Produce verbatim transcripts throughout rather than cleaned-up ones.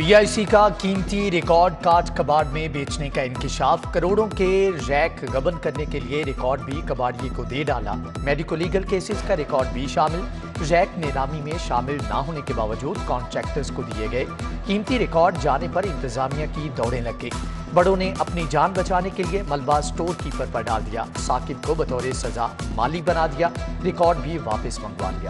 پی آئی سی کا قیمتی ریکارڈ کاٹ کباڑ میں بیچنے کا انکشاف، کروڑوں کے ریک غبن کرنے کے لیے ریکارڈ بھی کباڑیے کو دے ڈالا۔ میڈیکو لیگل کیسز کا ریکارڈ بھی شامل، ریک نیلامی میں شامل نہ ہونے کے باوجود کانٹریکٹرز کو دیے گئے قیمتی ریکارڈ جانے پر انتظامیہ کی دوڑیں لگ گئی۔ بڑوں نے اپنی جان بچانے کے لیے ملبہ سٹور کیپر پر ڈال دیا، ثاقب کو بطور سزا مالی بنا دیا، ریکارڈ بھی واپس منگوا لیا۔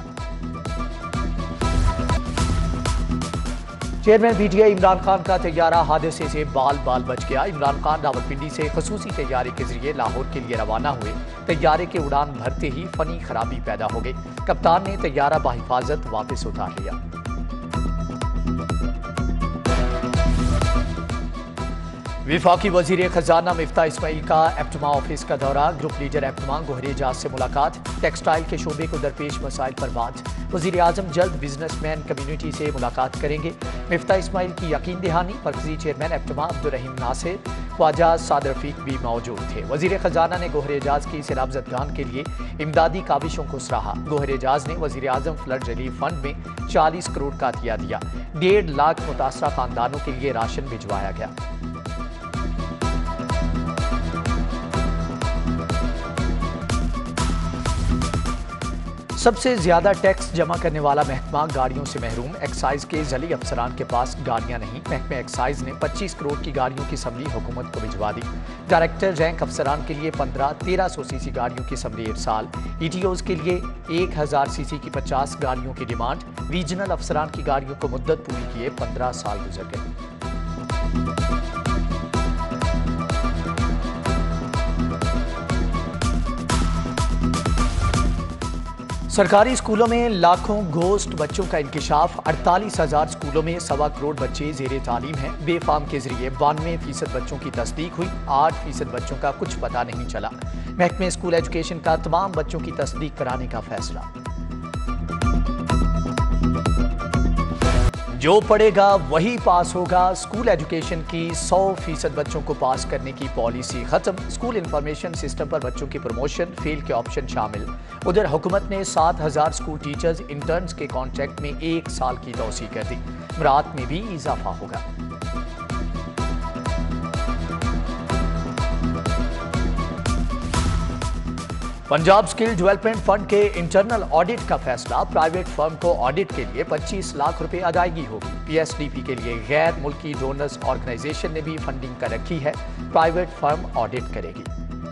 Chairman P T I Imran Khan کا طیارہ حادثے سے بال بال بچ گیا۔ عمران خان راولپنڈی سے خصوصی طیارے کے ذریعے لاہور کے لیے روانہ ہوئے۔ طیارے کے اڑان بھرتے ہی فنی خرابی پیدا ہو گئی، کپتان نے طیارہ بحفاظت واپس اتار لیا۔ وفاقی وزیر خزانہ مفتاح اسماعیل کا ایپٹما آفس کا دورہ، گروپ لیڈر ایپٹما گوہر اعجاز سے ملاقات، ٹیکسٹائل کے شعبے کو درپیش مسائل پر بات۔ وزیر اعظم جلد بزنس مین کمیونٹی سے ملاقات کریں گے۔ مفتاح اسماعیل کی یقین دہانی، مرکزی چیئرمین ایپٹما عبدالرحیم ناصر، خواجہ سعد رفیق بھی موجود تھے۔ وزیر خزانہ نے گوہر اعجاز کی سیلاب زدگان کے لیے امدادی کاوشوں کو سراہا۔ گوہر اعجاز نے وزیر اعظم فلڈ ریلیف فنڈ میں چالیس کروڑ کا عطیہ دیا، ڈیڑھ لاکھ متاثرہ خاندانوں کے لیے راشن بھجوایا گیا۔ سب سے زیادہ ٹیکس جمع کرنے والا محکمہ گاڑیوں سے محروم، ایکسائز کے ذیلی افسران کے پاس گاڑیاں نہیں۔ محکمہ ایکسائز نے پچیس کروڑ کی گاڑیوں کی سمری حکومت کو بھجوا دی۔ ڈائریکٹر رینک افسران کے لیے پندرہ تیرہ سو سی سی گاڑیوں کی سمری ارسال، ای ٹی اوز کے لیے ایک ہزار سی سی کی پچاس گاڑیوں کی ڈیمانڈ، ریجنل افسران کی گاڑیوں کو مدت پوری کیے پندرہ سال گزر گئے۔ سرکاری اسکولوں میں لاکھوں گھوسٹ بچوں کا انکشاف، اڑتالیس ہزار اسکولوں میں سوا کروڑ بچے زیر تعلیم ہیں۔ بے فام کے ذریعے بانوے فیصد بچوں کی تصدیق ہوئی، آٹھ فیصد بچوں کا کچھ پتہ نہیں چلا۔ محکمہ اسکول ایجوکیشن کا تمام بچوں کی تصدیق کرانے کا فیصلہ۔ جو پڑھے گا وہی پاس ہوگا، اسکول ایجوکیشن کی سو فیصد بچوں کو پاس کرنے کی پالیسی ختم۔ اسکول انفارمیشن سسٹم پر بچوں کی پروموشن فیل کے آپشن شامل۔ ادھر حکومت نے سات ہزار اسکول ٹیچرز انٹرنز کے کانٹریکٹ میں ایک سال کی توسیع کر دی، امراءات میں بھی اضافہ ہوگا۔ پنجاب سکل ڈیولپمنٹ فنڈ کے انٹرنل آڈٹ کا فیصلہ، پرائیویٹ فرم کو آڈٹ کے لیے پچیس لاکھ روپے ادائیگی ہوگی۔ پی ایس ڈی پی کے لیے غیر ملکی ڈونرز آرگنائزیشن نے بھی فنڈنگ کر رکھی ہے، پرائیویٹ فرم آڈٹ کرے گی۔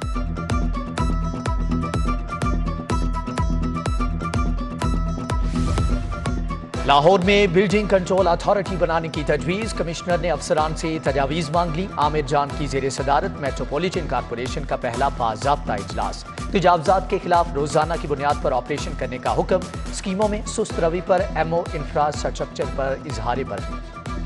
لاہور میں بلڈنگ کنٹرول اتھارٹی بنانے کی تجویز، کمشنر نے افسران سے تجاویز مانگ لی۔ عامر جان کی زیر صدارت میٹروپولیٹن کارپوریشن کا پہلا باضابطہ اجلاس، تجاوزات کے خلاف روزانہ کی بنیاد پر آپریشن کرنے کا حکم، اسکیموں میں سست روی پر ایم او انفراسٹرکچر پر اظہار برہمی۔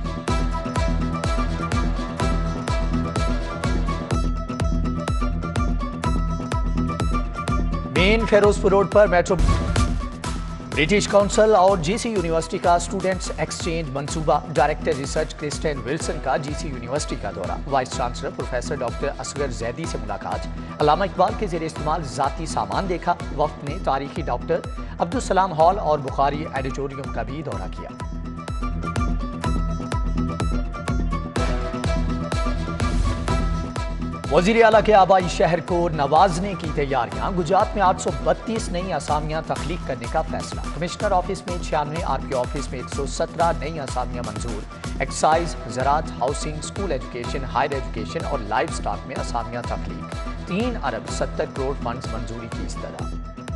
مین فیروزپور روڈ پر میٹرو برٹش کونسل اور جی سی یونیورسٹی کا اسٹوڈنٹس ایکسچینج منصوبہ، ڈائریکٹر ریسرچ کرسٹین ولسن کا جی سی یونیورسٹی کا دورہ، vice chancellor professor doctor Asghar Zaidi سے ملاقات، علامہ اقبال کے زیر استعمال ذاتی سامان دیکھا، وفد نے تاریخی ڈاکٹر عبدالسلام ہال اور بخاری ایڈیٹوریم کا بھی دورہ کیا۔ وزیر اعلیٰ کے آبائی شہر کو نوازنے کی تیاریاں، گجرات میں آٹھ سو بتیس نئی اسامیاں تخلیق کرنے کا فیصلہ، کمشنر آفس میں چھیانوے، آر پی آفس میں ایک سو سترہ نئی اسامیاں منظور، ایکسائز، زراعت، housing, school education, higher education اور لائف سٹاک میں اسامیاں تخلیق، تین ارب ستر کروڑ فنڈز منظوری کی استدعا۔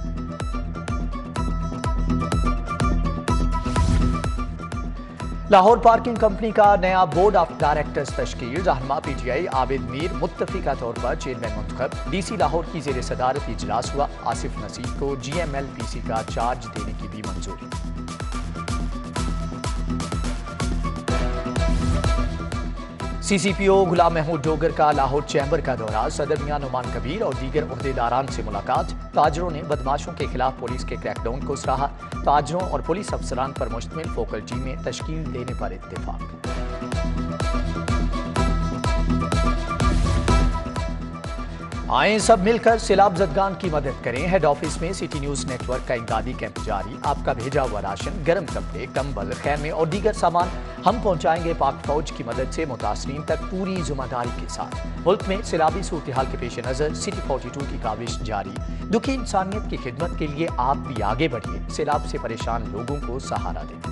لاہور پارکنگ کمپنی کا نیا بورڈ آف ڈائریکٹرز تشکیل، رہنما پی ٹی آئی عابد میر متفقہ طور پر چیئرمین منتخب، ڈی سی لاہور کی زیر صدارت اجلاس ہوا، آصف نصیر کو جی ایم ایل پی سی کا چارج دینے کی بھی منظوری۔ سی سی پی او غلام محمود ڈوگر کا لاہور چیمبر کا دورہ، صدر میاں نعمان کبیر اور دیگر عہدیداران سے ملاقات، تاجروں نے بدماشوں کے خلاف پولیس کے کریک ڈاؤن کو سراہا، تاجروں اور پولیس افسران پر مشتمل فوکل ٹیمیں تشکیل دینے پر اتفاق۔ آئیں سب مل کر سیلاب زدگان کی مدد کریں۔ ہیڈ آفس میں سٹی نیوز نیٹ ورک کا امدادی کیمپ جاری۔ آپ کا بھیجا ہوا راشن، گرم کپڑے، کمبل، خیمے اور دیگر سامان ہم پہنچائیں گے پاک فوج کی مدد سے متاثرین تک پوری ذمہ داری کے ساتھ۔ ملک میں سیلابی صورتحال کے پیش نظر سٹی فورٹی ٹو کی کاوش جاری۔ دکھی انسانیت کی خدمت کے لیے آپ بھی آگے بڑھیے، سیلاب سے پریشان لوگوں کو سہارا دیں۔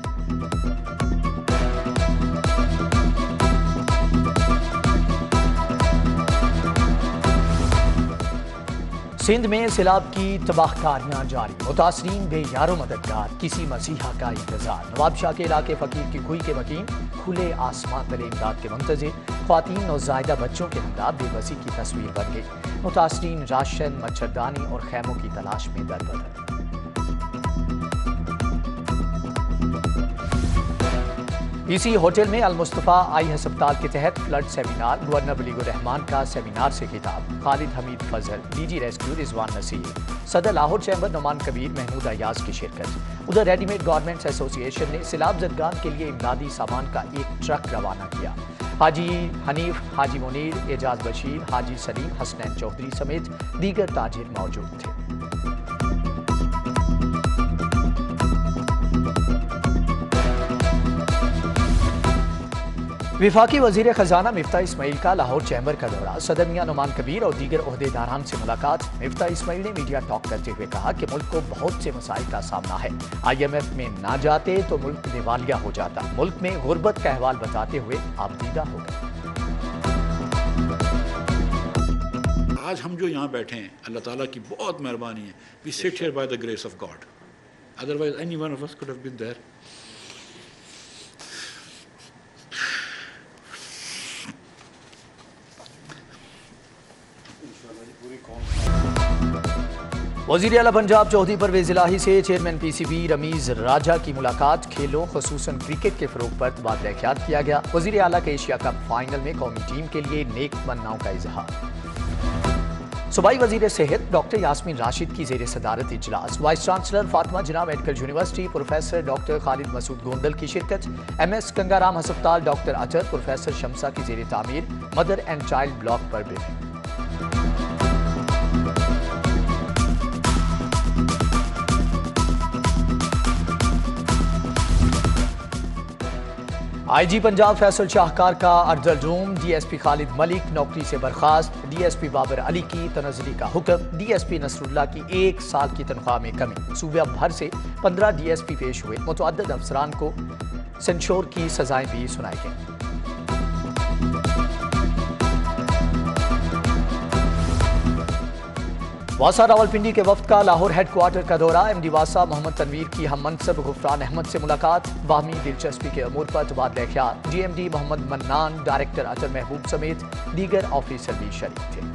سندھ میں سیلاب کی تباہ کاریاں جاری، متاثرین بے یارو مددگار، کسی مسیحا کا انتظار۔ نواب شاہ کے علاقے فقیر کی کھوئی کے مکین، کھلے آسمان تلے امداد کے منتظر، خواتین اور زائدہ بچوں کے ہمراہ بے بسی کی تصویر بن گئی۔ متاثرین راشن، مچھردانی اور خیموں کی تلاش میں در بدر۔ پی سی ہوٹل میں المصطفیٰ آئی ہسپتال کے تحت flood seminar, governor Baligh ur Rehman کا سیمینار سے خطاب، Khalid Hameed Fazal, D G rescue Rizwan Naseer, صدر لاہور چیمبر نعمان کبیر محمود ایاز کی شرکت۔ ادھر ریڈی میڈ گارمنٹس ایسوسی ایشن نے سیلاب زدگان کے لیے امدادی سامان کا ایک ٹرک روانہ کیا۔ حاجی حنیف، حاجی منیر، اعجاز بشیر، حاجی سلیم، حسنین چودھری سمیت دیگر تاجر موجود تھے۔ وفاقی وزیر خزانہ مفتاح اسماعیل کا لاہور چیمبر کا دورہ، صدر میاں نعمان کبیر اور دیگر عہدیداران سے ملاقات۔ مفتاح اسماعیل نے میڈیا ٹاک کرتے ہوئے کہا کہ ملک کو بہت سے مسائل کا سامنا ہے، آئی ایم ایف میں نہ جاتے تو ملک دیوالیہ ہو جاتا۔ ملک میں غربت کا احوال بتاتے ہوئے آپ دیدہ ہو گئے۔ آج ہم جو یہاں بیٹھے ہیں اللہ تعالیٰ کی بہت مہربانی ہے۔ We sit here by the grace of God. Otherwise any one of us could have been there. وزیر اعلیٰ پنجاب چودھری پرویز الہی سے chairman P C B Ramiz Raja کی ملاقات، کھیلوں خصوصاً کرکٹ کے فروغ پر تبادلہ خیال کیا گیا۔ وزیر اعلیٰ کے ایشیا کپ فائنل میں قومی ٹیم کے لیے نیک تمناؤں کا اظہار۔ صوبائی وزیر صحت ڈاکٹر یاسمین راشد کی زیر صدارت اجلاس، vice chancellor Fatima Jinnah medical university professor doctor Khalid Masood Gondal کی شرکت۔ ایم ایس گنگارام ہسپتال ڈاکٹر اطہر پروفیسر شمسہ کی زیر تعمیر، مدر اینڈ چائلڈ بلاک پر briefing۔ I G Punjab Faisal Shahkar کا ارجلڈوم، ڈی ایس پی خالد ملک نوکری سے برخاست، D S P Babar Ali کی تنزلی کا حکم، ڈی ایس پی نصر اللہ کی ایک سال کی تنخواہ میں کمی۔ صوبہ بھر سے پندرہ ڈی ایس پی پیش ہوئے، متعدد افسران کو سینشور کی سزائیں بھی سنائی گئیں۔ واسا راولپنڈی کے وفد کا لاہور ہیڈ کوارٹر کا دورہ، ایم ڈی واسا محمد تنویر کی ہم منصب غفران احمد سے ملاقات، باہمی دلچسپی کے امور پر تبادلہ خیال۔ D M D Muhammad Manan, director Athar Mehboob سمیت دیگر آفیسر بھی شریک تھے۔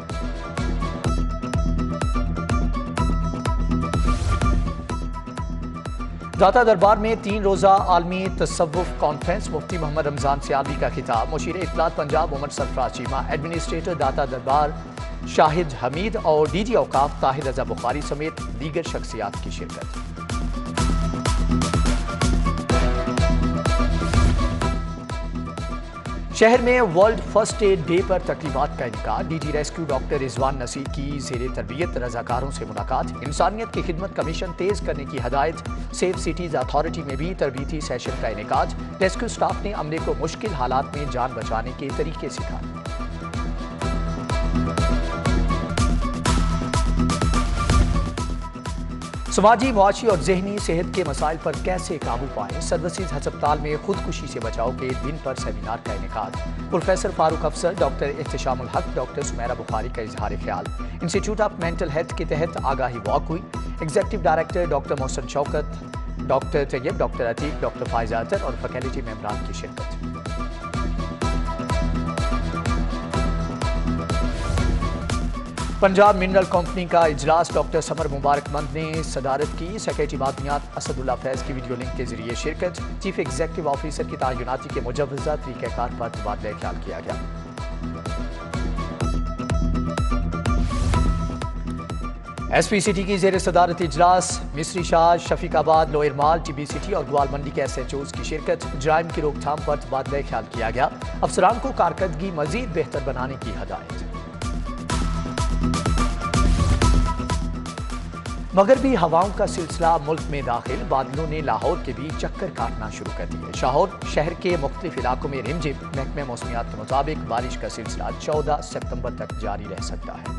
داتا دربار میں تین روزہ عالمی تصوف کانفرنس، مفتی محمد رمضان سیالوی کا خطاب، مشیر اطلاعات پنجاب عمر سرفراز چیمہ، ایڈمنسٹریٹر داتا دربار شاہد حمید اور ڈی جی اوقاف طاہر رضا بخاری سمیت دیگر شخصیات کی شرکت۔ شہر میں ورلڈ فرسٹ ایڈ ڈے پر تقریبات کا انعقاد، D G rescue doctor Rizwan Naseer کی زیر تربیت رضاکاروں سے ملاقات، انسانیت کی خدمت کمیشن تیز کرنے کی ہدایت، سیف سٹیز اتھارٹی میں بھی تربیتی سیشن کا انعقاد، ریسکیو سٹاف نے عملے کو مشکل حالات میں جان بچانے کے طریقے سکھائے۔ سماجی، معاشی اور ذہنی صحت کے مسائل پر کیسے قابو پائیں، سروسز ہسپتال میں خودکشی سے بچاؤ کے دن پر سیمینار کا انعقاد، پروفیسر فاروق افسر، ڈاکٹر احتشام الحق، ڈاکٹر سمیرہ بخاری کا اظہار خیال۔ انسٹیٹیوٹ آف مینٹل ہیلتھ کے تحت آگاہی واک ہوئی، executive director doctor Mohsin Shaukat, doctor Tayyab, doctor Atiq, doctor Faiza Athar اور فیکلٹی ممبران کی شرکت۔ پنجاب منرل کمپنی کا اجلاس، ڈاکٹر سمر مبارک مند نے صدارت کی، سیکریٹری معدنیات اسد اللہ فیض کی ویڈیو لنک کے ذریعے شرکت، چیف ایگزیکٹو آفیسر کی تعیناتی کے مجوزہ طریقہ کار پر تبادلہ خیال کیا گیا۔ ایس پی سٹی کی زیر صدارت اجلاس، مصری Shah, Shafiqabad, Lower Mall, T B City اور گوال منڈی کے ایس ایچ اوز کی شرکت، جرائم کی روک تھام پر تبادلہ خیال کیا گیا، افسران کو کارکردگی مزید بہتر بنانے کی ہدایت۔ مغربی ہواؤں کا سلسلہ ملک میں داخل، بادلوں نے لاہور کے بھی چکر کاٹنا شروع کر دیے۔ لاہور شہر کے مختلف علاقوں میں رم جھم، محکمہ موسمیات کے مطابق بارش کا سلسلہ چودہ ستمبر تک جاری رہ سکتا ہے۔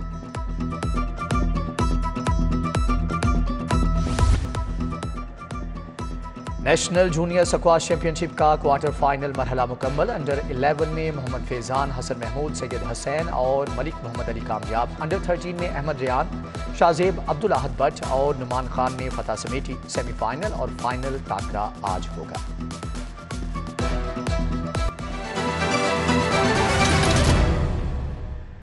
National junior squash championship کا کوارٹر فائنل مرحلہ مکمل۔ انڈر الیون میں محمد فیضان، حسن محمود، سید حسین اور ملک محمد علی کامیاب۔ انڈر تھرٹین میں احمد ریان، شاہزیب عبدالاحد بٹ اور نعمان خان نے فتح سمیٹی۔ سیمی فائنل اور فائنل ٹاکرا آج ہوگا۔